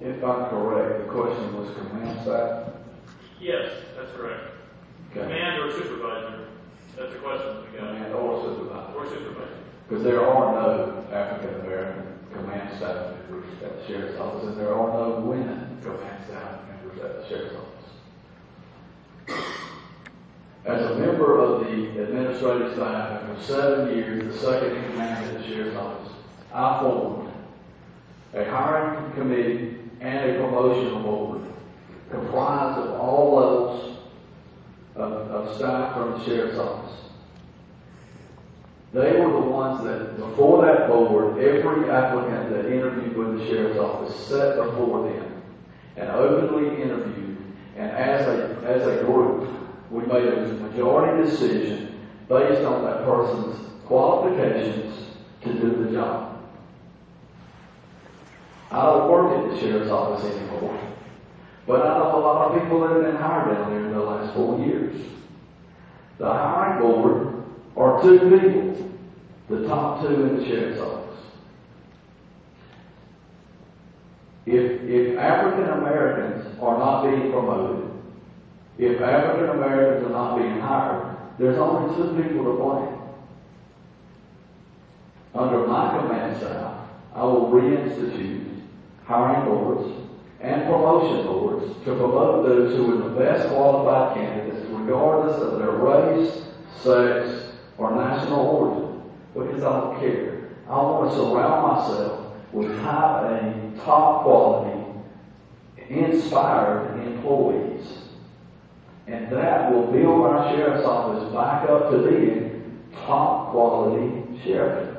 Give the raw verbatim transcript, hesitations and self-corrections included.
If I'm correct, the question was command staff? Yes, that's correct. Okay. Command or supervisor? That's the question we got. Command or supervisor? Or supervisor. Because there are no African American command staff members at the sheriff's office, and there are no women command staff members at the sheriff's office. As a member of the administrative staff, and for seven years, the second in command at the sheriff's office, I formed a hiring committee and a promotion board comprised of all levels of, of staff from the sheriff's office. They were the ones that, before that board, every applicant that interviewed with the sheriff's office sat before them and openly interviewed, and as a, as a group, we made a majority decision based on that person's qualifications to do the job. I don't work at the sheriff's office anymore, but I know a lot of people that have been hired down there in the last four years. The hiring board are two people, the top two in the sheriff's office. If, if African Americans are not being promoted, if African Americans are not being hired, there's only two people to blame. Under my command staff, I will reinstitute hiring boards and promotion boards to promote those who are the best qualified candidates, regardless of their race, sex, or national origin, because I don't care. I want to surround myself with type A, top quality, inspired employees. And that will build our sheriff's office back up to being top quality sheriff